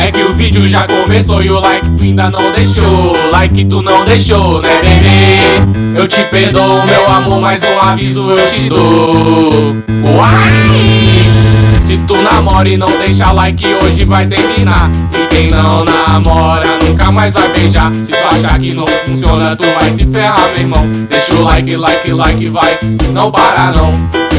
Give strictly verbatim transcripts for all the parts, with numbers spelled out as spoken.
É que o vídeo já começou e o like tu ainda não deixou. Like tu não deixou, né, bebê? Eu te perdoo, meu amor, mas um aviso eu te dou. Uai! Se tu namora e não deixa like, hoje vai terminar. E quem não namora nunca mais vai beijar. Se tu achar que não funciona, tu vai se ferrar, meu irmão. Deixa o like, like, like, vai. Não para não.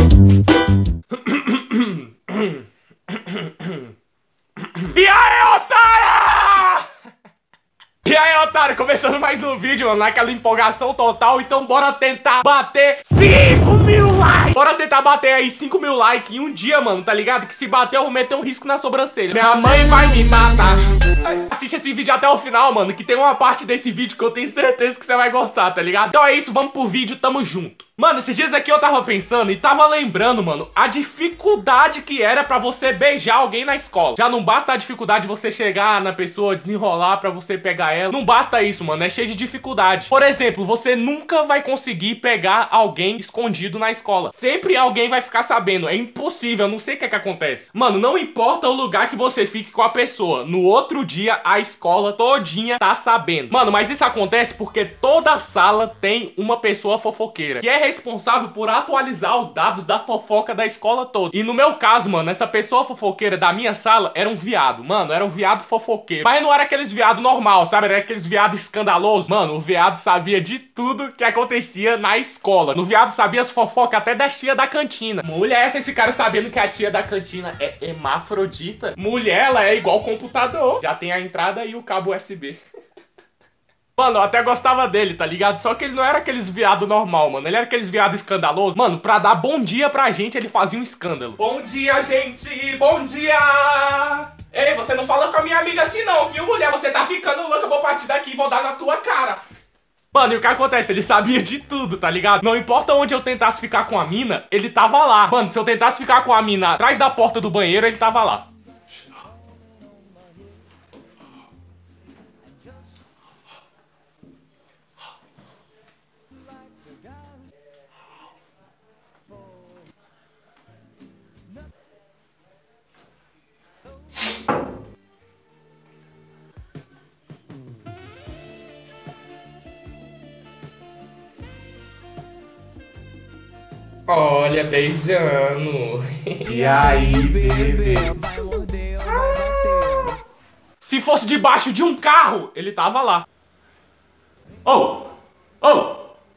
E aí, otário! E aí, otário, começando mais um vídeo, mano, naquela empolgação total. Então bora tentar bater cinco mil likes. Bora tentar bater aí cinco mil likes em um dia, mano, tá ligado? Que se bater eu vou meter um risco na sobrancelha. Minha mãe vai me matar. Assiste esse vídeo até o final, mano, que tem uma parte desse vídeo que eu tenho certeza que você vai gostar, tá ligado? Então é isso, vamos pro vídeo, tamo junto. Mano, esses dias aqui eu tava pensando e tava lembrando, mano, a dificuldade que era pra você beijar alguém na escola. Já não basta a dificuldade de você chegar na pessoa, desenrolar pra você pegar ela. Não basta isso, mano, é cheio de dificuldade. Por exemplo, você nunca vai conseguir pegar alguém escondido na escola. Sempre alguém vai ficar sabendo, é impossível, eu não sei o que é que acontece. Mano, não importa o lugar que você fique com a pessoa, no outro dia a escola todinha tá sabendo. Mano, mas isso acontece porque toda sala tem uma pessoa fofoqueira, que é responsável por atualizar os dados da fofoca da escola toda. E no meu caso, mano, essa pessoa fofoqueira da minha sala era um viado. Mano, era um viado fofoqueiro. Mas não era aqueles viado normal, sabe? Era aqueles viado escandaloso. Mano, o viado sabia de tudo que acontecia na escola. No viado sabia as fofocas até da tia da cantina. Mulher, essa esse cara sabendo que a tia da cantina é hermafrodita. Mulher, ela é igual computador. Já tem a entrada e o cabo U S B. Mano, eu até gostava dele, tá ligado? Só que ele não era aqueles viado normal, mano. Ele era aqueles viado escandaloso. Mano, pra dar bom dia pra gente, ele fazia um escândalo. Bom dia, gente! Bom dia! Ei, você não fala com a minha amiga assim não, viu, mulher? Você tá ficando louca, eu vou partir daqui e vou dar na tua cara. Mano, e o que acontece? Ele sabia de tudo, tá ligado? Não importa onde eu tentasse ficar com a mina, ele tava lá. Mano, se eu tentasse ficar com a mina atrás da porta do banheiro, ele tava lá. Olha, beijando. E aí, bebê? Ah! Se fosse debaixo de um carro, ele tava lá. Oh! Oh!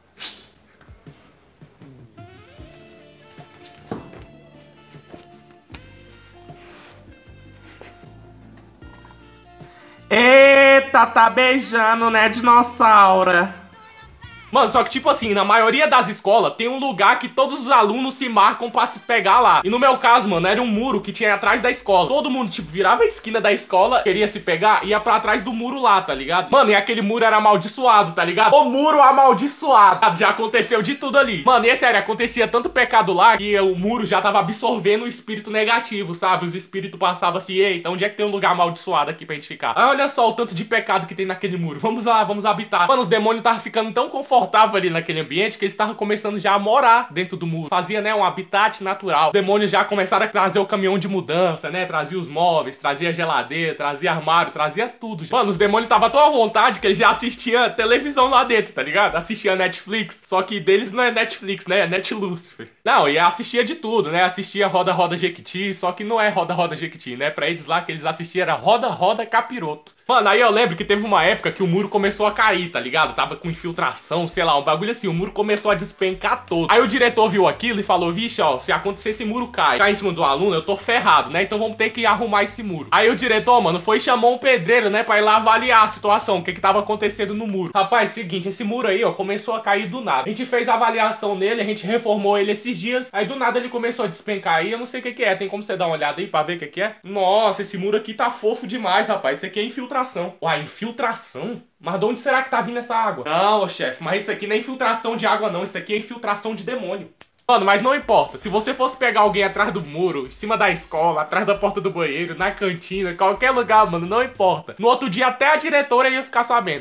Eita, tá beijando, né, dinossauro? Mano, só que tipo assim, na maioria das escolas tem um lugar que todos os alunos se marcam pra se pegar lá. E no meu caso, mano, era um muro que tinha atrás da escola. Todo mundo, tipo, virava a esquina da escola, queria se pegar, ia pra trás do muro lá, tá ligado? Mano, e aquele muro era amaldiçoado, tá ligado? O muro amaldiçoado. Já aconteceu de tudo ali. Mano, e é sério, acontecia tanto pecado lá que o muro já tava absorvendo o espírito negativo, sabe? Os espíritos passavam assim, eita, onde é que tem um lugar amaldiçoado aqui pra gente ficar? Ah, olha só o tanto de pecado que tem naquele muro. Vamos lá, vamos habitar. Mano, os demônios estavam ficando tão confortáveis ali naquele ambiente que eles estavam começando já a morar dentro do muro. Fazia, né, um habitat natural. Os demônios já começaram a trazer o caminhão de mudança, né? Trazia os móveis, trazia geladeira, trazia armário, trazia tudo. Mano, os demônios estavam tão à vontade que eles já assistiam televisão lá dentro, tá ligado? Assistia Netflix. Só que deles não é Netflix, né? É Netlucifer. Não, e assistia de tudo, né? Assistia Roda Roda Jequiti, só que não é Roda Roda Jequiti, né? Pra eles lá que eles assistiam era Roda Roda Capiroto. Mano, aí eu lembro que teve uma época que o muro começou a cair, tá ligado? Tava com infiltração, sei lá, um bagulho assim, o muro começou a despencar todo. Aí o diretor viu aquilo e falou, vixe, ó, se acontecer esse muro cai, cai em cima do aluno, eu tô ferrado, né? Então vamos ter que arrumar esse muro. Aí o diretor, mano, foi e chamou um pedreiro, né, pra ir lá avaliar a situação, o que que tava acontecendo no muro. Rapaz, seguinte, esse muro aí, ó, começou a cair do nada. A gente fez a avaliação nele, a gente reformou ele esses dias, aí do nada ele começou a despencar aí, eu não sei o que que é, tem como você dar uma olhada aí pra ver o que que é? Nossa, esse muro aqui tá fofo demais, rapaz, isso aqui é infiltração. Uai, infiltração? Mas de onde será que tá vindo essa água? Não, chefe, mas isso aqui não é infiltração de água não, isso aqui é infiltração de demônio. Mano, mas não importa, se você fosse pegar alguém atrás do muro, em cima da escola, atrás da porta do banheiro, na cantina, qualquer lugar, mano, não importa. No outro dia até a diretora ia ficar sabendo.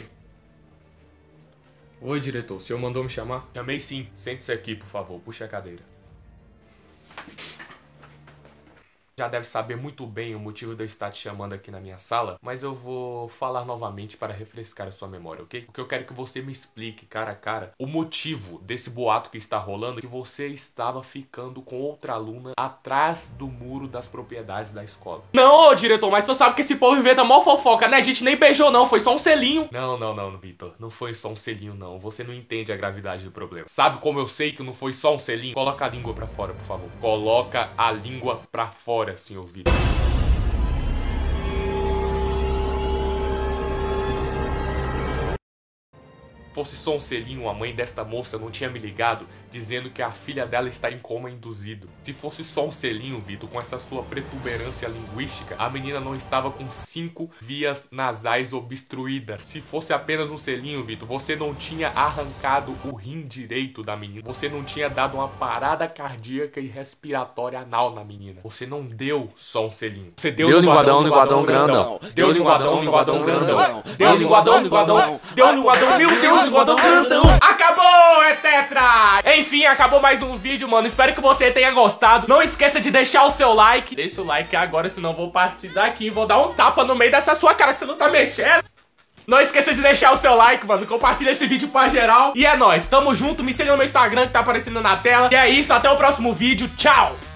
Oi, diretor, o senhor mandou me chamar? Chamei sim, sente-se aqui, por favor, puxa a cadeira. Já deve saber muito bem o motivo de eu estar te chamando aqui na minha sala, mas eu vou falar novamente para refrescar a sua memória, ok? Porque eu quero que você me explique, cara a cara, o motivo desse boato que está rolando, que você estava ficando com outra aluna atrás do muro das propriedades da escola. Não, ô diretor, mas tu sabe que esse povo inventa mó fofoca, né? A gente nem beijou não, foi só um selinho. Não, não, não, Vitor, não foi só um selinho não, você não entende a gravidade do problema. Sabe como eu sei que não foi só um selinho? Coloca a língua pra fora, por favor. Coloca a língua pra fora, senhor Vitor. Fosse só um selinho, a mãe desta moça não tinha me ligado dizendo que a filha dela está em coma induzido. Se fosse só um selinho, Vitor, com essa sua protuberância linguística, a menina não estava com cinco vias nasais obstruídas. Se fosse apenas um selinho, Vitor, você não tinha arrancado o rim direito da menina. Você não tinha dado uma parada cardíaca e respiratória anal na menina. Você não deu só um selinho. Você deu, deu linguadão, linguadão, grandão. Deu linguadão, linguadão, grandão. Deu linguadão, linguadão. Deu linguadão, meu Deus. Acabou, é tetra! Enfim, acabou mais um vídeo, mano. Espero que você tenha gostado. Não esqueça de deixar o seu like. Deixa o like agora, senão eu vou partir daqui e vou dar um tapa no meio dessa sua cara que você não tá mexendo. Não esqueça de deixar o seu like, mano. Compartilha esse vídeo pra geral. E é nóis, tamo junto. Me siga no meu Instagram que tá aparecendo na tela. E é isso, até o próximo vídeo. Tchau!